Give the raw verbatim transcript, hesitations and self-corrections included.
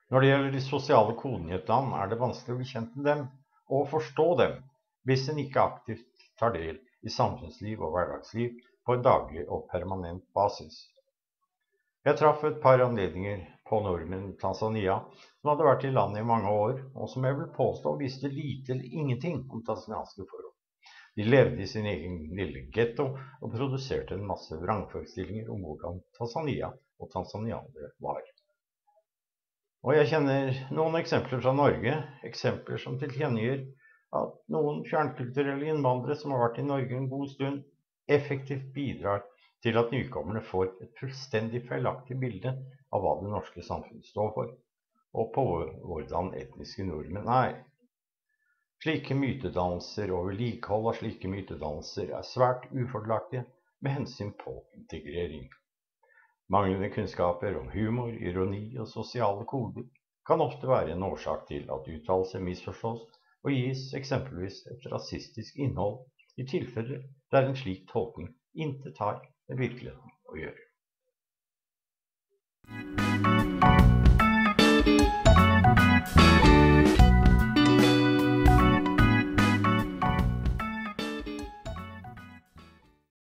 Når det gjelder de sosiale kodene i et land, er det vanskelig å bli kjent med dem og forstå dem hvis en ikke aktivt tar del i samfunnsliv og hverdagsliv på en daglig og permanent basis. Jeg traff et par anledninger på nordmenn i Tanzania som hadde vært i landet i mange år, og som jeg vil påstå visste lite eller ingenting om tanzanianske forhold. De levde i sin egen lille ghetto og produserte en masse vrangforestillinger om hvordan Tanzania og tanzanianere var. Og jeg kjenner noen eksempler fra Norge, eksempler som tilkjennegir at noen fjernkulturelle innvandrere som har vært i Norge en god stund, effektivt bidrar til at nykommerne får et fullstendig feilaktig bilde av hva det norske samfunnet står for, og på hvordan etniske nordmenn er. Slike mytedannelser og vedlikehold av slike mytedannelser er svært ufordelaktige med hensyn på integrering. Manglende kunnskaper om humor, ironi og sosiale koder kan ofte være en årsak til at uttalelser misforstås og gis eksempelvis et rasistisk innhold i tilfeller der en slik tolkning intet har med virkeligheten å gjøre.